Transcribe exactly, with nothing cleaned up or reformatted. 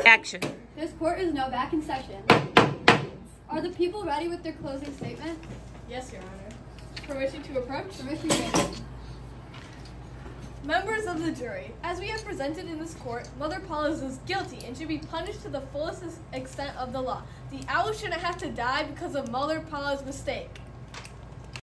Action. This court is now back in session. Are the people ready with their closing statement? Yes, Your Honor. Permission to approach? Permission granted. Members of the jury, as we have presented in this court, Mother Paula's is guilty and should be punished to the fullest extent of the law. The owl shouldn't have to die because of Mother Paula's mistake.